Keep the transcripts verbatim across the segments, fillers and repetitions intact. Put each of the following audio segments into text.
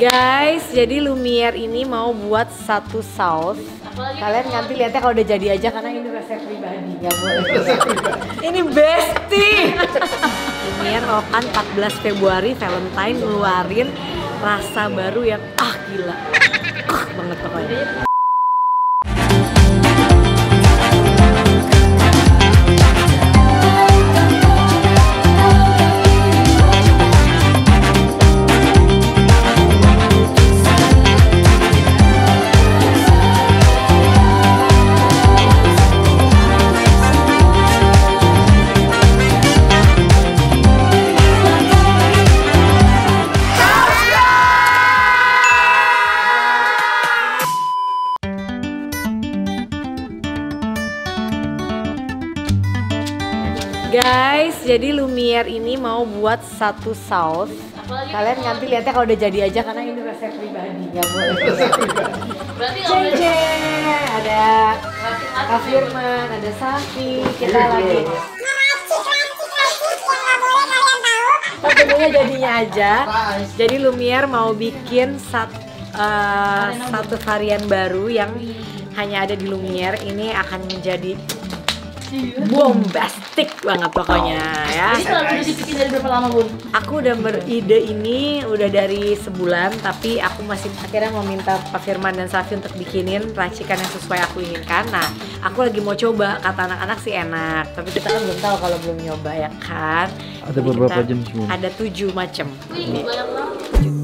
Guys, jadi Lumiere ini mau buat satu saus. Kalian nanti lihatnya kalau udah jadi aja karena ini resep pribadi, nggak boleh. Ini bestie. Lumiere mau kan empat belas Februari Valentine ngeluarin rasa baru yang ah gila, ah banget pokoknya. Guys, jadi Lumiere ini mau buat satu saus. Kalian nanti lihatnya kalau udah jadi aja karena ini resep pribadi, nggak boleh. Berarti Cece, ada Kak Firman, ada Safi, kita lagi. Tentunya jadinya aja. Jadi Lumiere mau bikin sat, uh, satu varian baru yang hanya ada di Lumiere. Ini akan menjadi bombastic banget pokoknya ya. Jadi kalau udah dibikin dari berapa lama, Bun? Aku udah beride ini udah dari sebulan, tapi aku masih akhirnya mau minta Pak Firman dan Safi untuk bikinin racikan yang sesuai aku inginkan. Nah, aku lagi mau coba, kata anak-anak sih enak, tapi kita kan belum tahu kalau belum nyoba ya kan. Ada Jadi beberapa kita, jenis, Bun. Ada tujuh macam. Wih, banyak banget.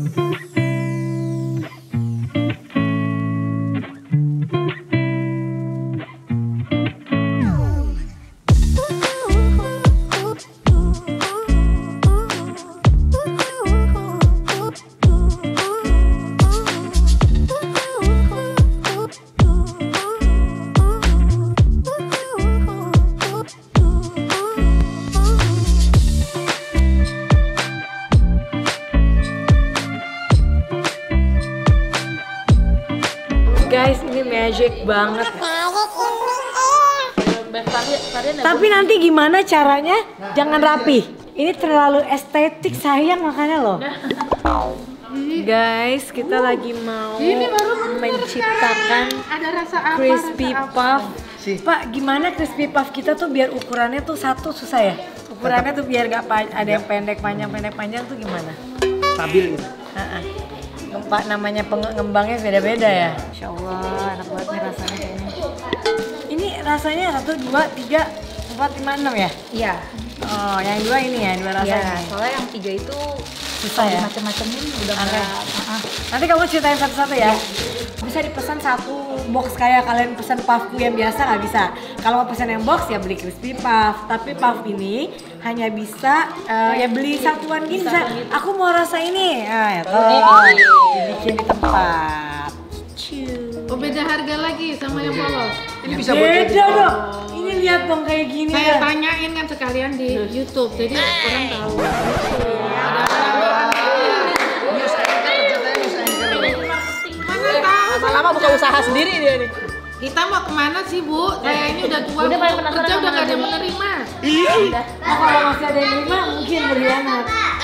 Guys, ini magic banget. Tapi nanti gimana caranya? Jangan rapi. Ini terlalu estetik sayang makanya loh. Guys, kita lagi mau menciptakan ada rasa apa, crispy rasa apa? puff. Pak, gimana crispy puff kita tuh biar ukurannya tuh satu susah ya? Ukurannya tuh biar gak ada yang pendek panjang pendek panjang tuh gimana? Stabil gitu. Uh-uh. Pak, namanya pengembangnya beda-beda ya. Insya Allah, enak banget nih rasanya kayaknya. Ini rasanya satu, dua, tiga, empat, lima, enam ya? Iya. Oh, yang dua ini ya, dua rasa Iya, ini. soalnya yang tiga itu Susah ya? macam-macamin udah Aneh. nggak. Uh-uh. Nanti kamu ceritain satu-satu ya. Bisa dipesan satu box kayak kalian pesan puffku yang biasa nggak bisa. Kalau mau pesan yang box ya beli crispy puff. Tapi puff ini hanya bisa uh, ya beli satuan gini. Bisa. Aku mau rasa ini. Nah, ya tuh. Dibikin di tempat. Ciu. Oh, beda harga lagi sama yang polos. Ini bisa buat Beda jadi dong. Ini lihat dong kayak gini Saya ya. tanyain kan sekalian di YouTube, jadi orang tahu. Lama-lama buka usaha sendiri dia nih. Kita mau kemana sih, Bu? Saya ini udah tua, Udah Bu. paling penasaran Kerja udah sama gak ada Nadia. menerima. Oh, kalau masih ada yang lima mungkin berkhianat.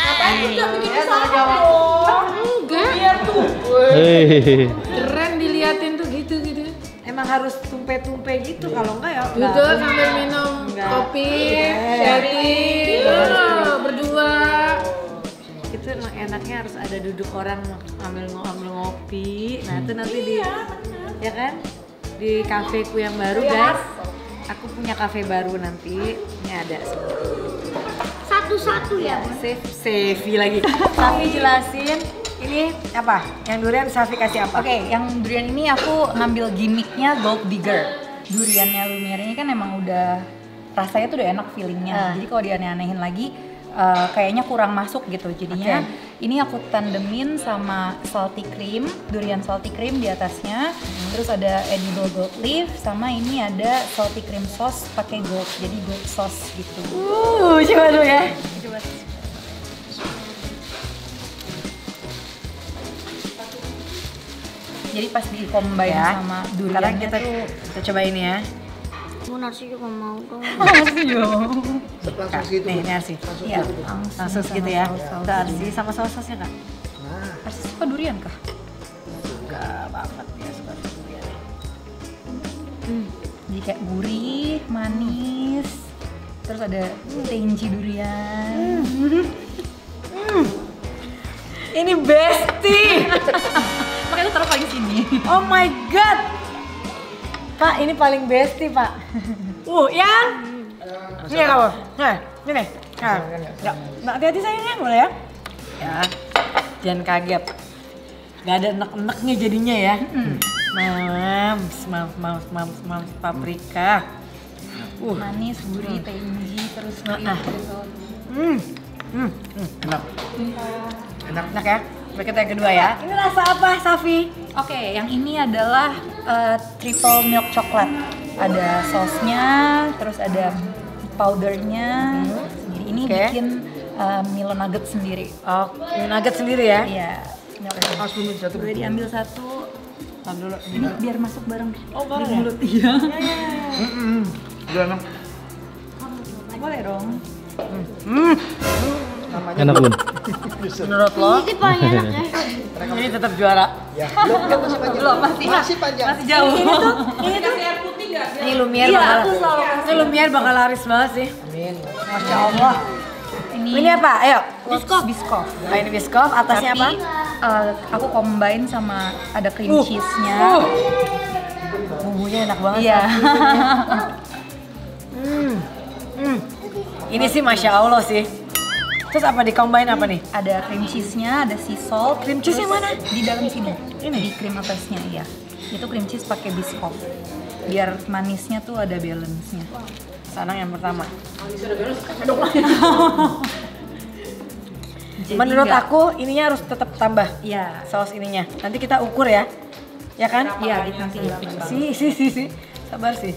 Enggak, Hei. keren diliatin tuh gitu-gitu. Emang harus tumpe-tumpe gitu, kalau enggak ya enggak. Duduk sambil minum Enggak. kopi, Yes. sharing, oh, berdua. Itu emang enaknya harus ada duduk orang ambil ngambil ngopi. Nah itu nanti di ya kan di kafeku yang baru guys. Aku punya kafe baru nanti. Ini ada Satu-satu ya. save save lagi. Safi jelasin ini apa? Yang durian Safi kasih apa? Oke, yang durian ini aku ngambil gimmicknya Gold Digger. Duriannya Lumiere ini kan emang udah rasanya tuh udah enak feelingnya. Ah. Jadi kalau dianeh-anehin lagi uh, kayaknya kurang masuk gitu. Jadinya Oke. ini aku tandemin sama salty cream, durian salty cream di atasnya. Hmm. Terus ada edible gold leaf sama ini ada salty cream sauce pakai gold. Jadi gold sauce gitu. Uh, coba dulu ya. Coba. Jadi pas di combine Ya. sama Sekarang duriannya kita tuh kita coba ini ya. Mau nasi juga mau dong. masih dong. Langsung situ. Nih, ini Arsi. Iya, Langsung gitu ya. sama saus-saus. Tuh Arsi sama saus-sausnya Kak. Nah, Pasti suka durian kah? Suka banget ya, suka durian. Jadi kayak gurih, manis, terus ada tenji durian. Ini besti. Makanya lu taruh paling sini. Oh my god. Pak, ini paling besti, Pak. Uh, yang ini ya kamu. Nah, ini. Nah, ya. Nah, hati-hati sayangnya boleh ya? Ya. Jangan kaget. Gak ada enek-eneknya jadinya ya. Mams, mams, mams, mams, mams, paprika. Uh, manis, gurih, tenji, terus krim, Ah. terus saus. Hmm. Hmm. Hmm. Enak. Enak, enak ya. Berikut yang kedua ya. Ini rasa apa, Safi? Oke, yang ini adalah uh, triple milk chocolate. Ada sausnya, terus ada powdernya. Sendiri. Ini Oke. bikin uh, Milo nugget sendiri. Oh, ini nugget sendiri ya? Iya. milk nugget. Harus dulu satu. Boleh diambil satu. Tahan dulu. Ini biar masuk bareng. Oh, bareng Di ya? mulut. Iya. Udah enak. Boleh dong. Hmm. Enak bun. Menurut lo, Ini paling enak ya. ini tetap juara. Ya. Belum, belum masih panjang. Belum, masih. Masih panjang. Masih jauh. Ini tuh, ini tuh. Ini Lumiere Iya, bakal. aku selalu kasih. Ini Lumiere bakal laris banget sih. Amin. Masya Allah. Ini, Ini apa? Ayo. Biskof. Biskof. Nah, ini biskof, atasnya apa? Tapi uh, aku combine sama ada cream Uh, cheese-nya. uh. Bumbunya enak banget. Iya. Hmm. Hmm. Ini sih Masya Allah sih. Terus apa di combine apa nih? Ada cream cheese-nya, ada sea salt. Cream cheese yang terus mana? Di dalam sini. Ini? Di cream atasnya, iya. Itu cream cheese pakai biskof. Biar manisnya tuh ada balance-nya. Sanang yang pertama. Jadi Menurut nggak- aku ininya harus tetap tambah Iya. saus ininya. Nanti kita ukur ya. Ya kan? Iya, di nanti di fix. Si, si, si, si. Sabar sih.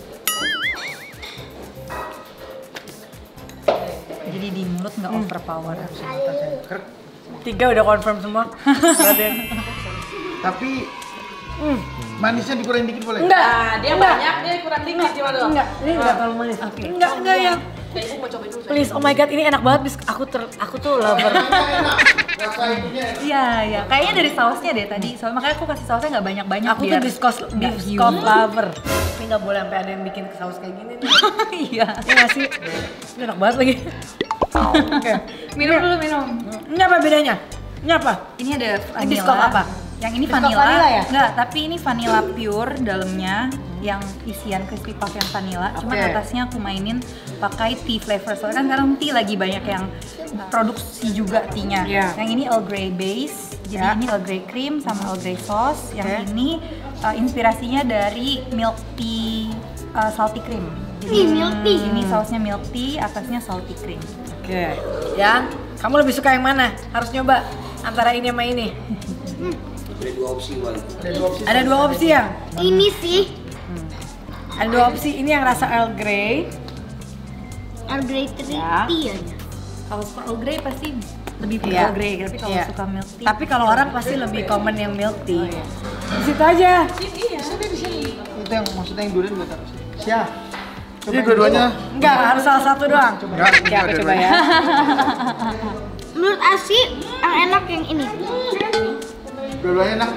Jadi di mulut nggak Hmm. overpower. Tiga udah confirm semua. Raden. Tapi Hmm. manisnya dikurangin dikit boleh? Enggak. Nah, dia enggak. banyak, dia kurang dikit gimana dong? Enggak, ini enggak terlalu manis. Enggak, enggak ya. Ibu mau cobain dulu. Please, oh my god, ini enak banget. Bis. Aku ter, aku tuh lover. Rasa itunya. Iya, iya. Kayaknya dari sausnya deh tadi. Soalnya makanya aku kasih sausnya nggak banyak-banyak Aku tuh biar biskos, nggak biskos hiu. lover. Ini nggak boleh sampai ada yang bikin saus kayak gini nih. Iya. Ini nggak sih? Ini enak banget lagi. Oke. Minum dulu, minum. Ini apa bedanya? Ini apa? Ini ada vanilla. biskop apa? Yang ini Biskop vanilla. vanilla ya? Enggak, tapi ini vanilla pure dalamnya yang isian crispy puff yang vanilla. Cuman Oke. atasnya aku mainin pakai tea flavor. Soalnya kan sekarang tea lagi banyak yang produksi juga tea-nya. Iya. Yang ini Earl Grey base. Jadi Ya. ini Earl Grey cream sama Earl Grey sauce. Yang Oke. ini uh, inspirasinya dari milk tea uh, salty cream. Jadi Ih, milk tea. Ini sausnya milk tea, atasnya salty cream. Oke. Ya, kamu lebih suka yang mana? Harus nyoba antara ini sama ini. Ada dua opsi. Ada dua opsi ya. Ini sih Ada dua opsi. Ini yang rasa Earl Grey. Earl Grey Ya. tea ya. Kalau suka Earl Grey pasti lebih pilih Iya. Earl Grey, tapi kalau Iya. suka milk tea Tapi kalau orang pasti lebih common yang milk tea. Di situ aja. Itu yang maksudnya yang durian gue taruh sini. Siap. Jadi dua-duanya. Enggak, harus salah satu doang. Enggak, Oke, aku coba ya. Menurut Asi yang enak yang ini. Dua-duanya enak.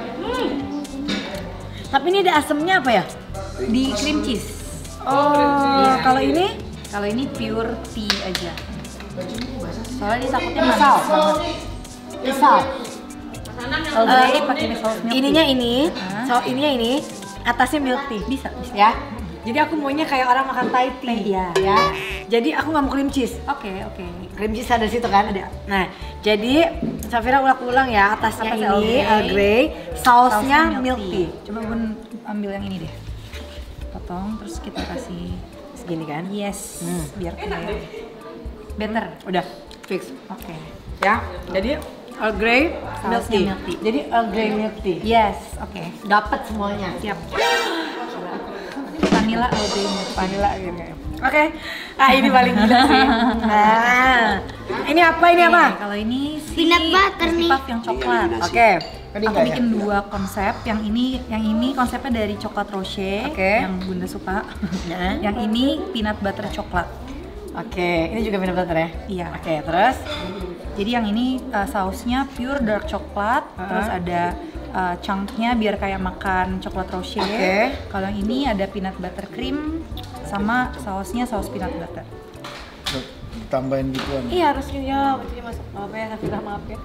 Tapi ini ada asemnya apa ya? di cream cheese. Oh, kalau ini Kalau ini pure tea aja. Soalnya dia takutnya manis Misal. banget. misal Earl Grey pakai saus milk tea. ininya ini, Hah? so ininya ini, atasnya milk tea. bisa, bisa. Ya. Jadi aku maunya kayak orang makan Thai tea. Iya. Ya. Jadi aku nggak mau cream cheese. Oke, oke. Cream cheese ada di situ kan? Ada. Nah, jadi Safira ulang-ulang ya, atasnya Atasnya ini Earl Earl Grey, sausnya milk tea. Coba Bun ambil yang ini deh. Potong terus kita kasih Segini kan? yes, Hmm. biar kayak better. Udah fix. Oke. Ya. Jadi Earl Grey milk Sausnya tea. milk tea. Jadi Earl Grey milk tea. Yes, oke. Dapat semuanya. Siap. Vanilla Earl Grey milk tea. Vanilla gitu. Oke. Ah, ini paling gila sih. Nah. Ini apa? Ini apa? Oke, kalau ini si Peanut butter crispy nih. puff yang coklat. Oke. Tadi Aku enggak ya? bikin dua konsep. Yang ini, yang ini konsepnya dari coklat roche, Oke. yang Bunda suka. Nah. Yang ini peanut butter coklat. Oke, ini juga peanut butter ya? Iya. Oke, terus Jadi yang ini uh, sausnya pure dark coklat, Uh-huh. terus ada uh, chunknya biar kayak makan coklat rocher. Oke. Kalau yang ini ada peanut butter cream sama sausnya saus peanut butter. Tambahin gituan. Iya harusnya ya, betul masuk. Maaf ya, Safira maaf ya.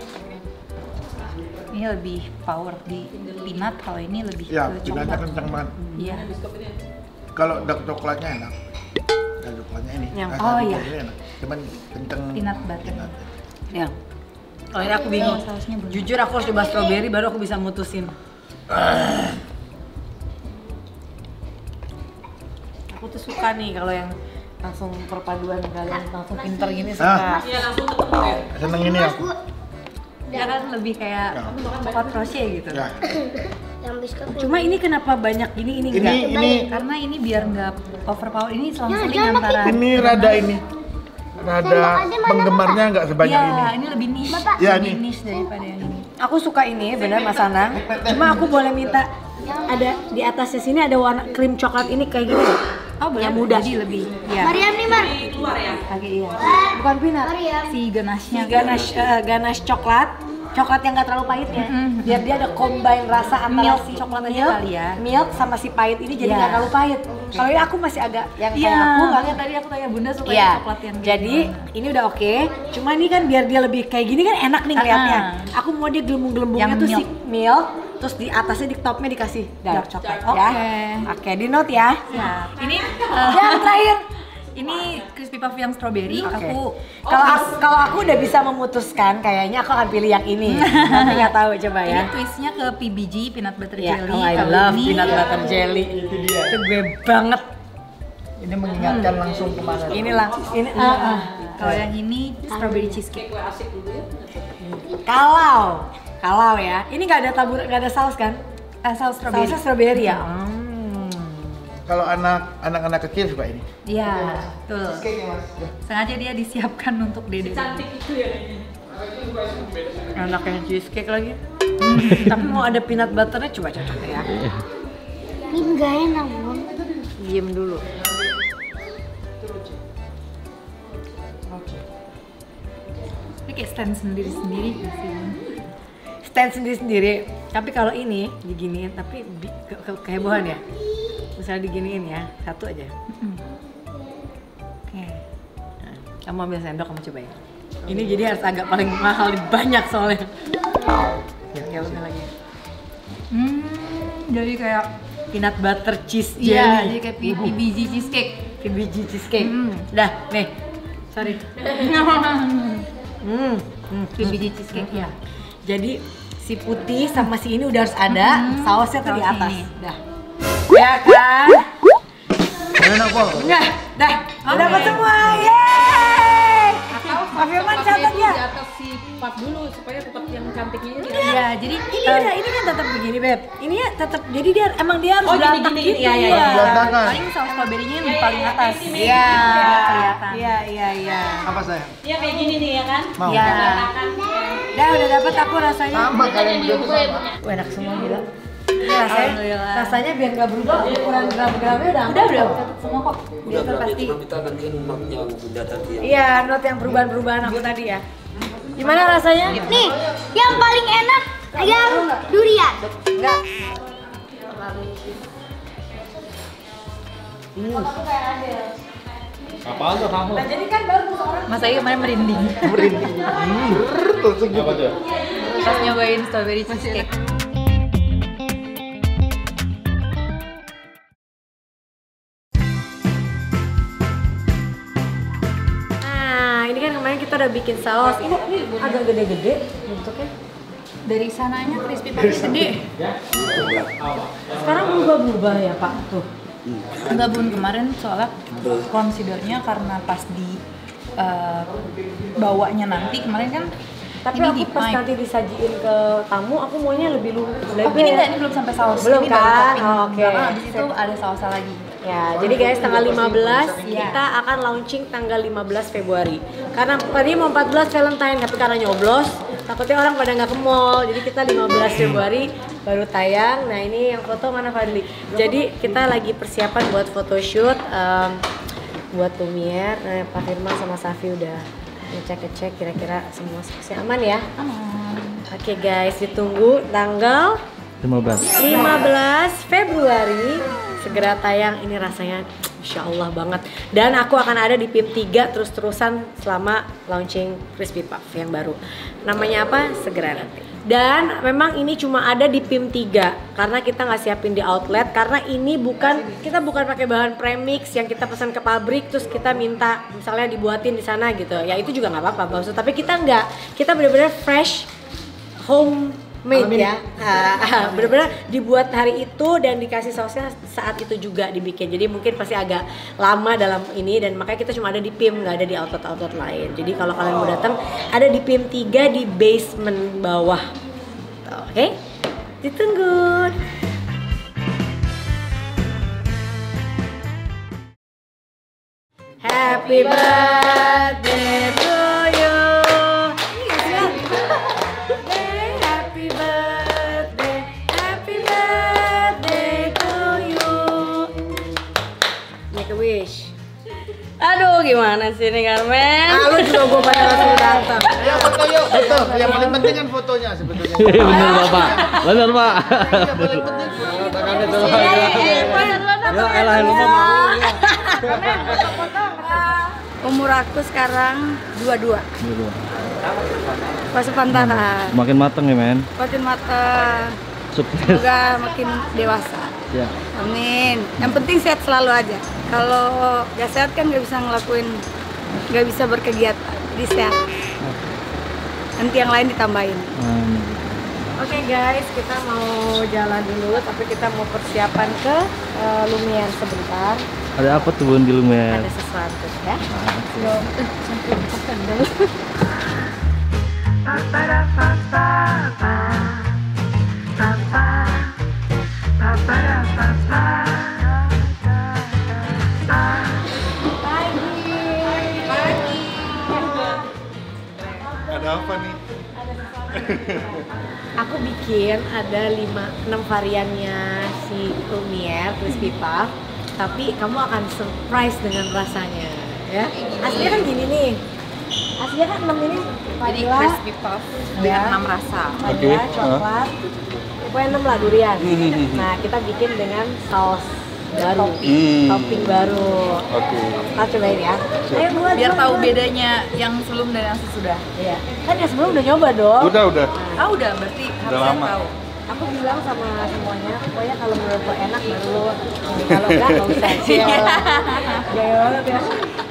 Ini lebih power di peanut, kalau ini lebih Ya, ke peanutnya coklat. kencang banget. Iya. Kalau dark coklatnya enak. Dark coklatnya ini. Yang- Ah, oh dark iya. coklatnya enak. Cuman kencang. Peanut butter. peanut. Ya. Oh ini aku bingung. Sausnya belum. Jujur aku harus coba strawberry baru aku bisa mutusin. Aku tuh suka nih kalau yang langsung perpaduan kalian langsung pinter gini suka. Ah. Seneng ini aku. Ya kan lebih kayak Ya. coklat rocher gitu. Ya. Yang biskuit. Cuma ini kenapa banyak gini ini Ini enggak? ini Karena ini biar nggak overpower, ini selang-seling jangan antara. ini rada ini. Rada penggemarnya nggak sebanyak Iya, ini. ini lebih niche. Ya, lebih ini. niche daripada yang ini. Aku suka ini benar Mas Anang. Cuma aku boleh minta ada di atasnya sini ada warna krim coklat ini kayak gini. Oh, boleh. Yang muda. Jadi lebih, ya. Mariam nih, Mar. Kayak iya. Bukan peanut. Mariam. Si ganashnya. Ganache eh, ganache coklat. Coklat yang nggak terlalu pahit ya. Mm-mm. Biar dia ada combine rasa antara Milk si coklat aja milk, kali ya. milk sama si pahit ini jadi Iya. nggak terlalu pahit. Kalau ini aku masih agak yang Iya, kayak aku makanya tadi aku tanya Bunda suka Iya. yang coklat yang kayak Jadi gimana. ini udah oke. Cuma ini kan biar dia lebih kayak gini kan enak nih ngeliatnya. Ah. Aku mau dia gelembung-gelembungnya Yang tuh si milk. milk, terus di atasnya di topnya dikasih dark Dark coklat coklat. ya. Oke. Oke, di note ya. Ya, ini uh, Yang terakhir. ini crispy puff yang strawberry. Oke. Aku Kalau aku, kalau aku udah bisa memutuskan, kayaknya aku akan pilih yang ini. Tapi nggak tahu coba ini ya. twistnya ke P B G peanut butter Ya, jelly. oh, I Kalau love ini- peanut butter jelly. Itu dia. Itu gue banget. Ini mengingatkan langsung kemana? Ini langsung ini. ah, ah. Kalau yang ini strawberry cheesecake. Kalau kalau ya, ini nggak ada tabur, nggak ada saus kan? Eh, saus strawberry. Sausnya strawberry ya. Hmm. Kalau anak anak-anak kecil suka ini. Iya, betul. Cake ya, Mas. Sengaja dia disiapkan untuk dede. Cantik. Enak yang cheesecake lagi. Tapi mau ada peanut butternya coba cocok ya. Ini enggak enak, Bun. Diem dulu. Ini kayak stand sendiri-sendiri sih. Stand sendiri-sendiri. Tapi kalau ini diginiin, tapi bi- ke- ke- kehebohan ya. Misalnya diginiin ya, satu aja. Oke. Nah, kamu ambil sendok, kamu cobain. Ini jadi harus agak paling mahal, banyak soalnya. Ya, ya udah lagi. Hmm, jadi kayak Peanut butter cheese jelly. iya, jadi kayak P B G cheesecake. P B G cheesecake. Hmm. Dah, nih. Sorry. Hmm. hmm. P B G cheesecake ya. Jadi si putih sama si ini udah harus ada, Hmm, sausnya tuh di saus atas. ini. Dah. Ya kan? Enak kok. Enggak, dah. Udah dapat semua. Yeay! Pak Firman catat ya. Di atas si puff dulu supaya tetap yang cantiknya ini. Iya, jadi Ini udah, ini kan tetap begini, Beb. Ini ya tetap, jadi dia emang dia harus Oh, gini, berantak gini, gitu. iya, iya, iya. Berantakan. paling saus strawberry-nya yang paling atas. Iya. kelihatan. Iya, iya, iya. Apa sayang? Iya kayak gini nih ya kan? Mau? Iya. Dah, udah dapat aku rasanya. Sama kalian berdua tuh sama. Wah, enak semua gila. Ini rasanya, Alhamdulillah. rasanya biar nggak berubah, ukuran gram-gramnya udah Udah, udah, catat semua kok. Biar Udah berarti pasti. cuma kita gantiin note yang udah tadi yang Iya, note yang perubahan-perubahan aku tadi ya. Gimana rasanya? Nih, yang paling enak yang durian. Enggak. Apaan tuh kamu? Nah, jadi kan bagus orang. Mas Ayu kemarin merinding Merinding. Hmm, brrr, langsung gitu. Apa tuh? pas nyobain strawberry cheesecake. Nah, ini kan kemarin kita udah bikin saus. Ini, ini agak gede-gede bentuknya. Dari sananya crispy puff gede. Sekarang berubah-berubah ya, Pak. Tuh. Enggak Bun, kemarin soalnya considernya karena pas di uh, bawanya nanti kemarin kan Tapi ini aku di pas pipe. nanti disajiin ke tamu, aku maunya lebih lu Oh ini enggak, ini belum sampai saus. Belum Ini baru kan? topping. Oh, oke. Karena abis itu ada sausnya lagi. Ya, jadi guys tanggal lima belas Iya. kita akan launching tanggal lima belas Februari. Karena tadi mau empat belas Valentine, tapi karena nyoblos, takutnya orang pada nggak ke mall. Jadi kita lima belas Februari baru tayang. Nah, ini yang foto mana Fadli? Jadi kita lagi persiapan buat photoshoot um, buat Lumiere. Nah, Pak Firman sama Safi udah ngecek-ngecek kira-kira semua masih aman ya. Aman. Oke guys, ditunggu tanggal lima belas lima belas Februari segera tayang. Ini rasanya Insya Allah banget. Dan aku akan ada di P I M tiga terus-terusan selama launching Crispy Puff yang baru. Namanya apa? Segera nanti. Dan memang ini cuma ada di P I M tiga karena kita nggak siapin di outlet, karena ini bukan, kita bukan pakai bahan premix yang kita pesan ke pabrik terus kita minta misalnya dibuatin di sana gitu. Ya itu juga nggak apa-apa, maksud. Tapi kita nggak, kita benar-benar fresh home made ya, uh, bener-bener dibuat hari itu dan dikasih sausnya saat itu juga dibikin. Jadi mungkin pasti agak lama dalam ini, dan makanya kita cuma ada di P I M, nggak ada di outlet-outlet lain. Jadi kalau kalian mau datang, ada di P I M tiga di basement bawah. Oke, okay? Ditunggu. Happy birthday to you. Happy birthday, happy birthday to you. Make a wish. Aduh, gimana sih ini Carmen? Ah, lu juga gue pada langsung datang. Ya foto yuk, foto. Yang paling penting kan fotonya sebetulnya. Bener Bapak, bener Pak. Yang paling penting foto. Tangan itu Pak. Ya elah lupa malu ya. Umur aku sekarang dua puluh dua. Pas pantaran. Makin mateng ya men. Makin matang. Sukses. Semoga makin dewasa. Ya. Amin. Yang penting sehat selalu aja. Kalau gak sehat kan gak bisa ngelakuin, gak bisa berkegiatan. Jadi sehat. Nanti yang lain ditambahin. Amin. Oke guys, kita mau jalan dulu, tapi kita mau persiapan ke uh, Lumiere sebentar. Ada apa tuh Bun di Lumiere? Ada sesuatu ya. Ada apa nih? Aku bikin ada lima enam variannya si Lumiere Crispy Puff, tapi kamu akan surprise dengan rasanya ya. Aslinya kan gini nih, aslinya kan enam ini vanilla, Crispy Puff dengan enam rasa. vanilla, Oke. coklat, pokoknya enam lah durian. Nah kita bikin dengan saus baru, Hmm. topping baru. Oke. Kita cobain ya. Ayo buat, Biar buat, tahu buat. bedanya yang sebelum dan yang sesudah. Iya. Kan yang sebelum udah nyoba dong. Udah, udah. Ah udah, berarti harusnya lama. tahu. Aku bilang sama semuanya, pokoknya kalau menurut lo enak baru lo ini, kalau enggak nggak usah. Iya. Gaya banget ya.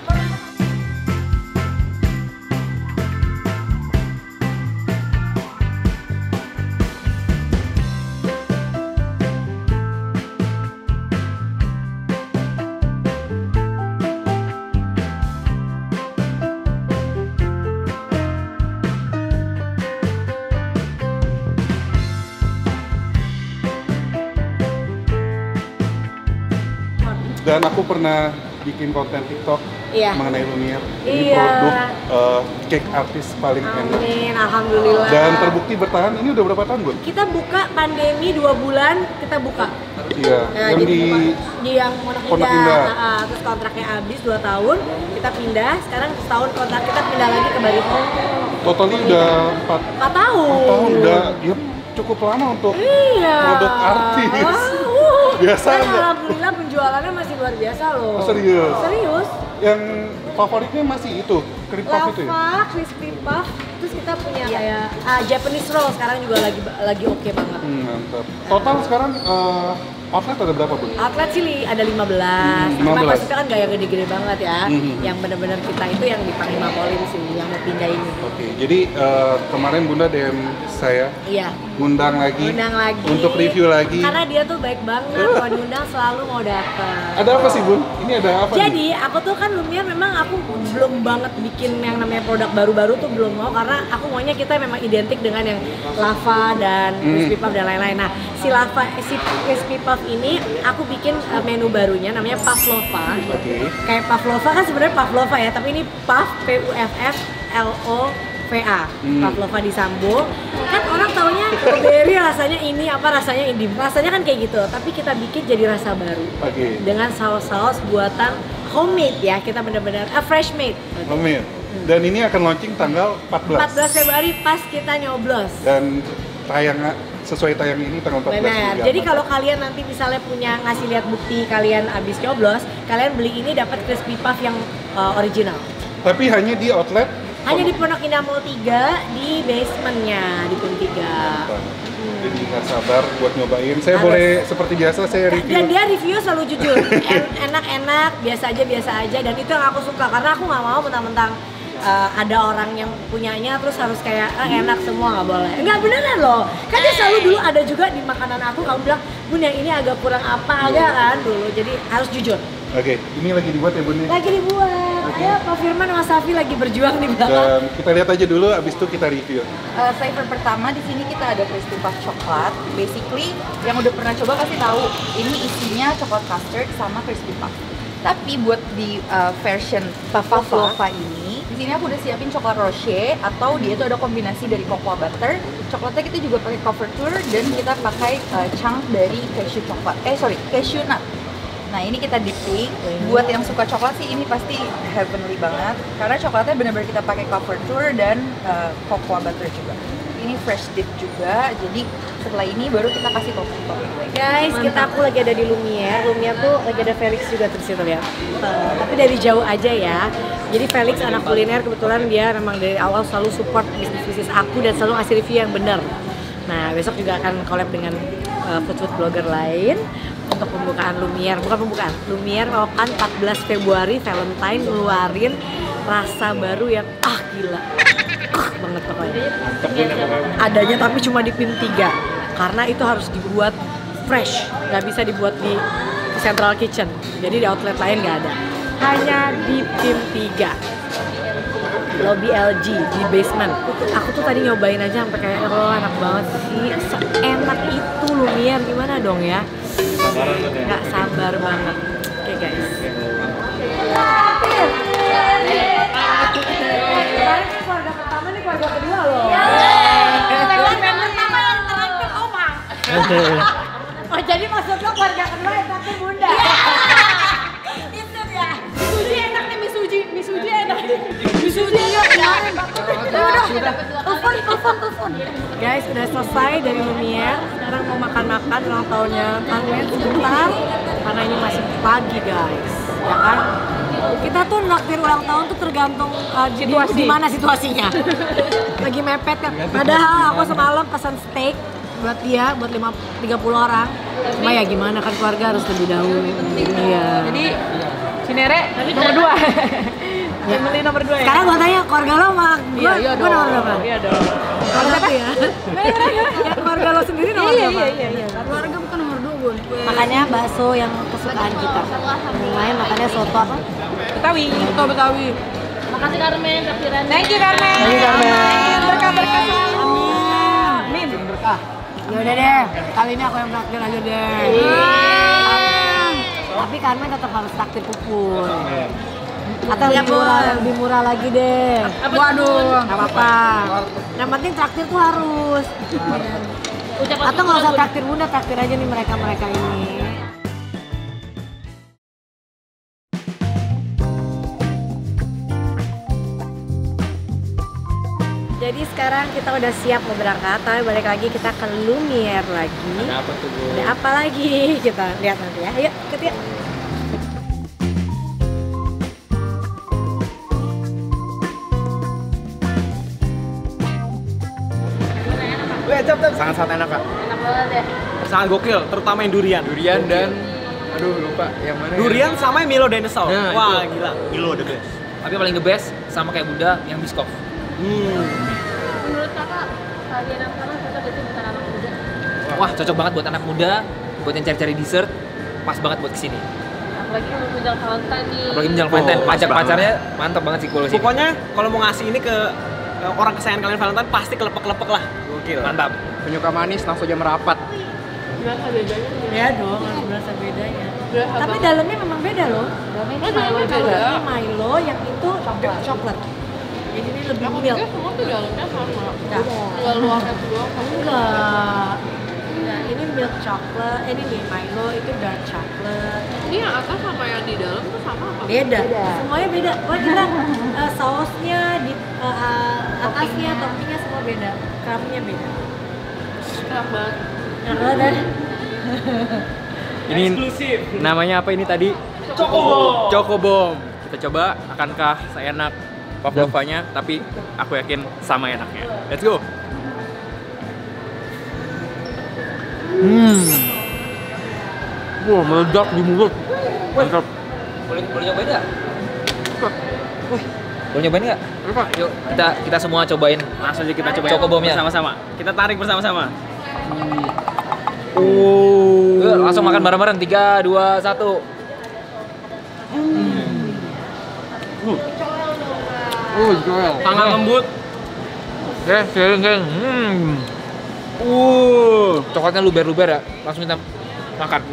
Dan aku pernah bikin konten TikTok Iya. mengenai Lumiere. Ini Iya. produk uh, cake artis paling enak. Amin, alhamdulillah. Dan terbukti bertahan. Ini udah berapa tahun, Bun? Kita buka pandemi dua bulan, kita buka. Iya. Nah, yang jadi di di yang Pondok Pondok Indah, Indah. ah, ah, terus kontraknya habis dua tahun, kita pindah. Sekarang setahun kontrak kita pindah lagi ke Barito. totalnya udah empat empat tahun. tahun. Udah ya, cukup lama untuk Iya. produk artis. Wow. Biasa Dan nggak? alhamdulillah penjualannya masih luar biasa loh. Oh, serius? Serius. Yang favoritnya masih itu, cream puff itu ya? Lava, crispy puff, terus kita punya kayak ah, Japanese roll sekarang juga lagi lagi oke banget. Hmm, mantap. Total sekarang uh, outlet ada berapa, Bun? Outlet sih li- ada lima belas, Hmm, cuma lima belas. maksudnya kan gak yang gede-gede banget ya. Hmm. Yang bener-bener kita itu yang di Panglima Polim sih, yang mau pindah ini. Oke, jadi uh, kemarin Bunda D M saya Iya. ngundang lagi, Undang lagi. untuk review lagi. Karena dia tuh baik banget, kalau diundang selalu mau datang. Ada apa sih, Bun? Ini ada apa Jadi nih? aku tuh kan Lumiere memang aku belum banget bikin yang namanya produk baru-baru tuh belum mau, karena aku maunya kita memang identik dengan yang lava dan Hmm. crispy puff dan lain-lain. Nah si lava, si crispy puff ini aku bikin uh, menu barunya namanya pavlova. Oke. Kayak pavlova kan sebenarnya pavlova ya, tapi ini puff P U F F L O V A. Hmm. Pavlova disambung. Kan orang taunya blueberry rasanya ini, apa rasanya ini. Rasanya kan kayak gitu, tapi kita bikin jadi rasa baru. Oke. Dengan saus-saus buatan homemade ya, kita benar-benar ah, fresh made. Lumiere. Dan ini akan launching tanggal empat belas. empat belas Februari pas kita nyoblos. Dan tayang sesuai tayang ini tanggal empat belas. Benar. Jadi kalau kalian nanti misalnya punya ngasih lihat bukti kalian abis nyoblos, kalian beli ini dapat crispy puff yang uh, original. Tapi hanya di outlet. Hanya di Pondok Indah Mall tiga di basementnya di P I M tiga. Jadi nggak sabar buat nyobain. Saya Harus. boleh seperti biasa saya review. Dan dia review selalu jujur, En- enak-enak, biasa aja biasa aja, dan itu yang aku suka karena aku nggak mau mentang-mentang uh, ada orang yang punyanya terus harus kayak ah, enak semua, nggak boleh. Nggak beneran loh, kan dia selalu dulu ada juga di makanan aku kamu bilang bun yang ini agak kurang apa agak kan dulu, jadi harus jujur. Oke, ini lagi dibuat ya Bun nih. Lagi dibuat, ayo Pak Firman sama Safi lagi berjuang di belakang. Dan kita lihat aja dulu, abis itu kita review. Uh, flavor pertama di sini kita ada crispy puff coklat. Basically, yang udah pernah coba pasti tahu ini isinya coklat custard sama crispy puff. Tapi buat di uh, version pavlova ini, di sini aku udah siapin coklat rocher atau dia itu ada kombinasi dari cocoa butter. Coklatnya kita juga pakai couverture dan kita pakai uh, chunk dari cashew coklat. Eh sorry, cashew nut. Nah ini kita dipping. Buat yang suka coklat sih ini pasti heavenly banget karena coklatnya benar-benar kita pakai couverture dan uh, cocoa butter juga. Ini fresh dip juga, jadi setelah ini baru kita kasih topping-topping. Guys, kita aku lagi ada di Lumiere. Lumiere tuh lagi ada Felix juga di situ ya. Uh, tapi dari jauh aja ya. Jadi Felix anak kuliner kebetulan dia memang dari awal selalu support bisnis-bisnis aku dan selalu ngasih review yang benar. Nah besok juga akan collab dengan uh, food-food blogger lain untuk pembukaan Lumiere, bukan pembukaan Lumiere akan empat belas Februari Valentine ngeluarin rasa baru yang ah gila ah banget pokoknya adanya tapi cuma di P I M tiga karena itu harus dibuat fresh, nggak bisa dibuat di Central Kitchen, jadi di outlet lain nggak ada, hanya di P I M tiga lobby L G di basement. Aku tuh tadi nyobain aja sampai kayak oh enak banget sih, seenak itu Lumiere, gimana dong ya, nggak sabar banget. Oke okay, guys, kemarin keluarga pertama nih keluarga kedua loh. Keluarga pertama yang terakhir oma. Oh jadi maksud lo keluarga kedua yang terakhir bunda? Itu ya. Misuji enak nih, misuji, misuji enak. Misuji ya kemarin. Udah, telepon, telepon, telepon. Guys, udah selesai dari Lumiere. Sekarang mau makan-makan ulang tahunnya Kang Wen sebentar. Karena ini masih pagi guys, ya kan? Kita tuh naktir ulang tahun tuh tergantung uh, di, di mana situasinya. Lagi mepet kan. Padahal aku semalam pesan steak buat dia, buat lima, tiga puluh orang. Cuma ya gimana kan keluarga harus lebih dahulu. Iya. Jadi Cinere nomor dua. Family nomor dua ya. Sekarang gua tanya keluarga lo sama gua, Iya, iya gua nomor berapa? Iya dong. Keluarga satu ya? Ya keluarga lo sendiri nomor Iya, berapa? iya, iya. Keluarga bukan nomor dua, Bun. Makanya bakso yang kesukaan kita. Lumayan makannya soto apa? Betawi. Soto Betawi. Makasih Carmen, Kapiran. Thank you Carmen. Thank you, Carmen. Berkah-berkah. Amin. Berkah. Ya udah deh, kali ini aku yang traktir aja deh. Tapi Carmen tetap harus traktir pupur. Atau lebih murah, lebih murah lagi deh. Waduh. Gak apa-apa. Yang penting traktir tuh harus. Atau nggak usah traktir bunda, traktir aja nih mereka-mereka ini. Jadi sekarang kita udah siap mau berangkat, tapi balik lagi kita ke Lumiere lagi. Ada apa tuh, Bu? Ada apa lagi? Kita lihat nanti ya. Ayo, ikut yuk. Sangat-sangat enak kak. Enak banget ya. Sangat gokil, terutama yang durian. Durian dan aduh lupa yang mana. Durian sama yang Milo Dinosaur. Nah, Wah, itu. gila. Milo the best. Tapi paling the best sama kayak Bunda yang biskop. Hmm. Menurut kakak, kalian yang sekarang cocok gak sih buat anak muda? Wah, cocok banget buat anak muda, buat yang cari-cari dessert, pas banget buat kesini. Apalagi kalau menjelang Valentine nih. Apalagi menjelang Oh, Valentine, pas pajak-pacarnya mantap banget sih kalau sini. Pokoknya kalau mau ngasih ini ke ke orang kesayangan kalian Valentine pasti kelepek-kelepek lah. Gokil. Mantap. Penyuka manis langsung aja merapat. Berasa bedanya? Ya dong, harus berasa bedanya. Berasa Tapi banget. dalamnya memang beda loh. Dalamnya Oh, dalamnya Milo, beda. dalamnya Milo, yang itu coklat. coklat. Jadi ini lebih Aku milk. pikir semua tuh dalamnya sama. Enggak. Tinggal luarnya doang. Enggak. Nah, ini milk chocolate, eh, ini nih Milo itu dark chocolate. Ini yang atas sama yang di dalam tuh sama apa? Beda, semuanya beda. Wah kita uh, sausnya, di uh, atasnya, toppingnya semua beda, crumbnya beda. Enak banget. Enak banget ya? Ini Eksklusif. namanya apa ini tadi? Chocobom. Chocobom. Kita coba akankah seenak pavlovanya, tapi aku yakin sama enaknya. Let's go. Hmm. Wah, meledak di mulut. Mantap. Boleh boleh nyobain nggak? Wih, boleh nyobain nggak? Yuk kita kita semua cobain. Langsung aja kita cobain Chocobomnya. bersama-sama. Kita tarik bersama-sama. Oh. Yuk, langsung makan bareng-bareng. Tiga, dua, satu. Oh, Joel. Sangat lembut. Eh, kering kering. Hmm. Uh, coklatnya luber-luber ya. Langsung kita makan.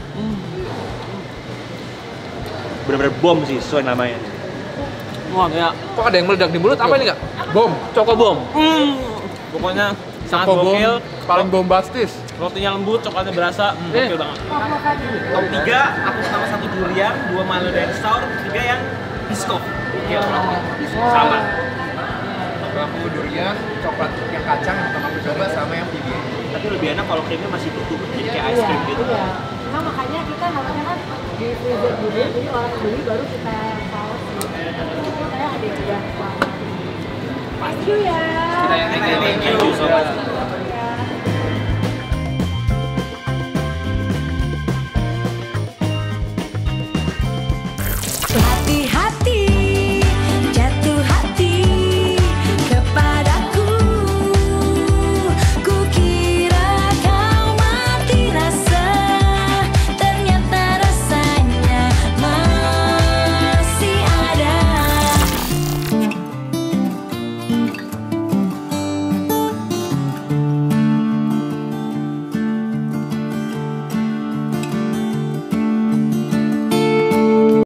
Bener-bener bom sih sesuai namanya. Wah, ya. Kok ada yang meledak di mulut? Apa ini nggak? Bom. Chocobom. Hmm. Pokoknya sangat Chocobom gokil. paling bombastis. Rotinya lembut, coklatnya berasa. Hmm, Eh. gokil banget. Top tiga, aku pertama satu durian, dua Milo dari Sour, tiga yang biskop. Gokil banget. Sama. Aku durian, coklat yang kacang yang pertama aku coba sama yang pibi. Tapi lebih enak kalau krimnya masih tutup, jadi kayak ice cream gitu. Iya. Nah makanya kita harusnya kan di freezer dulu, jadi orang beli baru kita saus. Saya ada juga. Thank you ya. Kita yang Thank you so much.